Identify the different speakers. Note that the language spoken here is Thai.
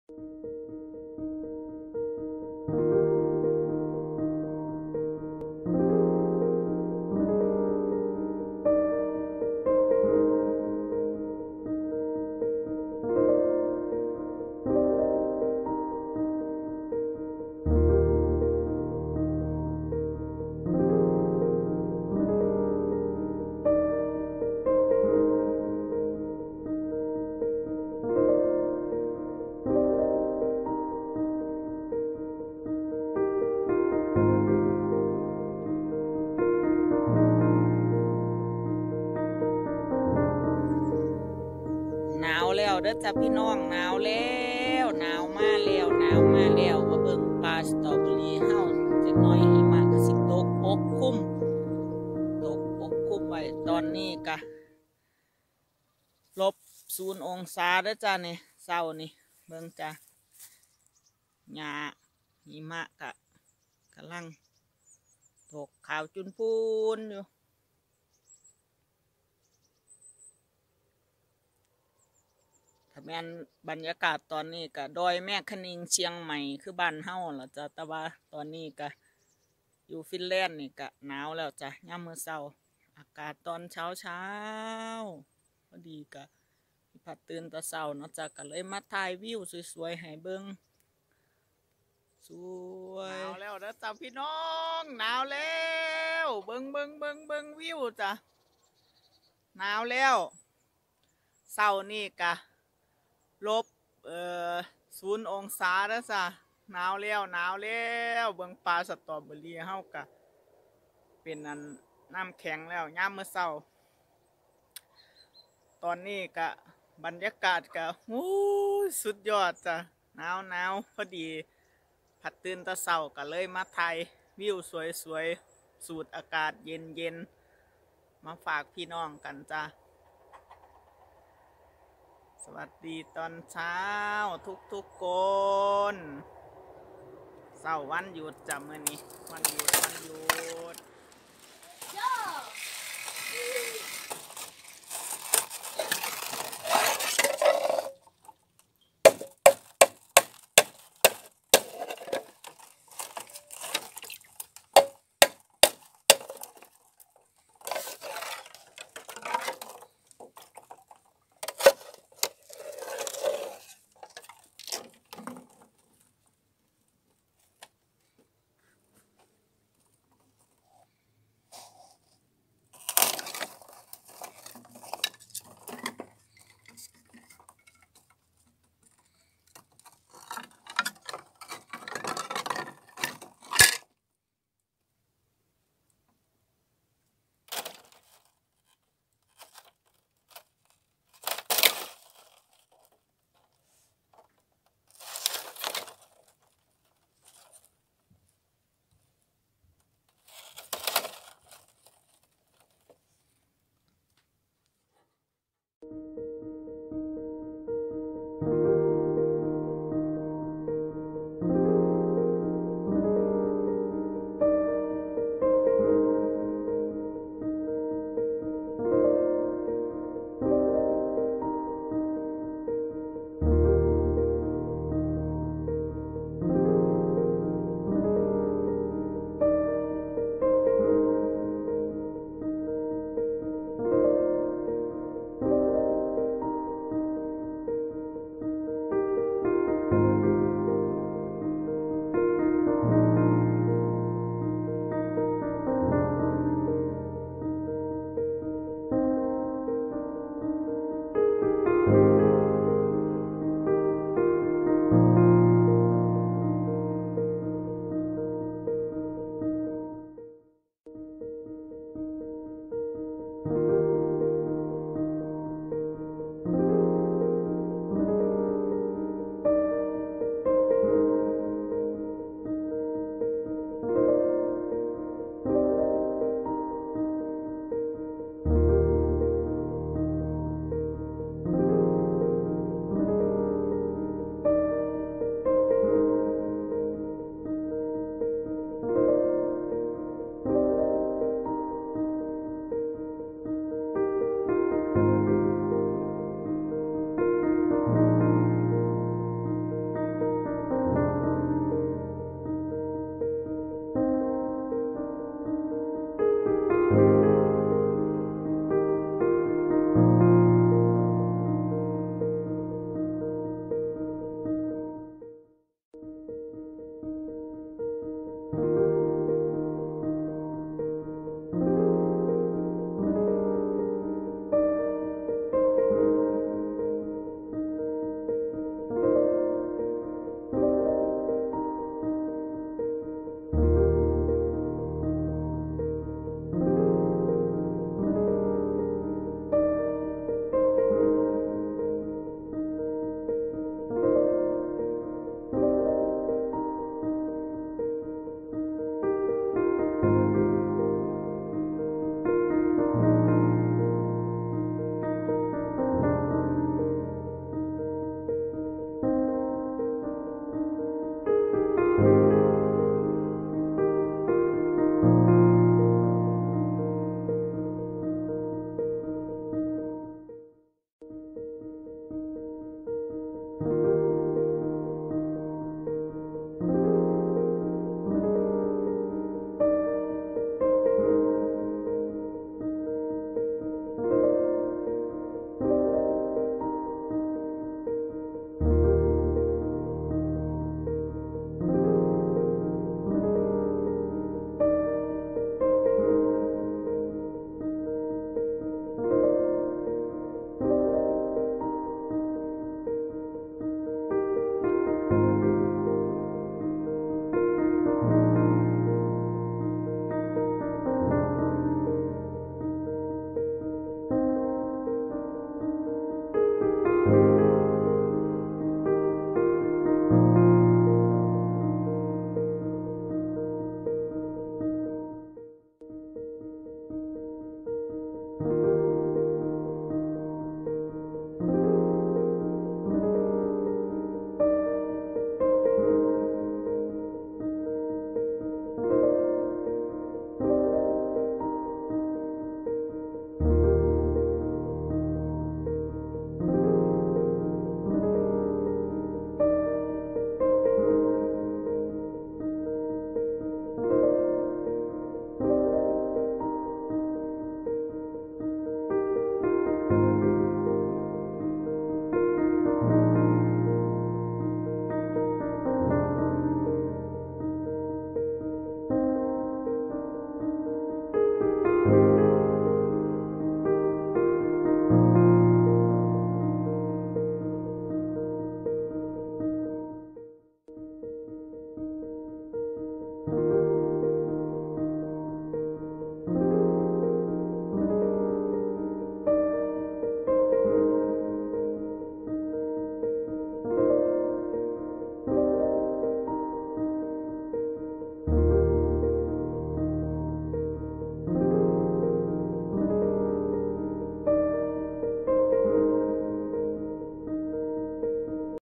Speaker 1: หนาวแล้วเด้อจ้ะพี่น้องหนาวแล้วหนาวมาแล้วหนาวมาแล้วมาเบิ่งปลาสตรอเบอรี่เฮาจักหน่อยหิมะก็สิตกปกคลุมไว้ตอนนี้ก็-0 องศาเด้อจ้ะนี่เช้านี่เบิ่งจ้ะหญ้าหิมะก็กำลังตกขาวจุนพูนอยู่ถ้าแม่นบรรยากาศตอนนี้ก็ดอยแม่คะนิงเชียงใหม่คือบ้านเฮาล่ะจ้ะแต่ว่าตอนนี้ก็อยู่ฟินแลนด์นี่ก็หนาวแล้วจ้ะยามมื้อเช้าอากาศตอนเช้าพอดีก็พัดตื่นแต่เช้าเนาะจ้ะก็เลยมาถ่ายวิวสวยๆให้เบิ่งสวยหนาวแล้วเด้อจ้ะพี่น้องหนาวแล้วเบิ่งวิวจ้ะหนาวแล้วเช้านี่ก็-0 องศาแล้วจ้ะหนาวแล้วเบิ่งปลาสตรอเบอรี่เฮาก็เป็นอันน้ำแข็งแล้วยามมื้อเช้าตอนนี้ก็บรรยากาศก็สุดยอดจ้ะหนาวพอดีพัดตื่นแต่เช้าก็เลยมาถ่ายวิวสวยๆสูดอากาศเย็นมาฝากพี่น้องกันจ้ะสวัสดีตอนเช้าทุกคนเสาร์วันหยุดจ้ะมื้อนี้วันหยุด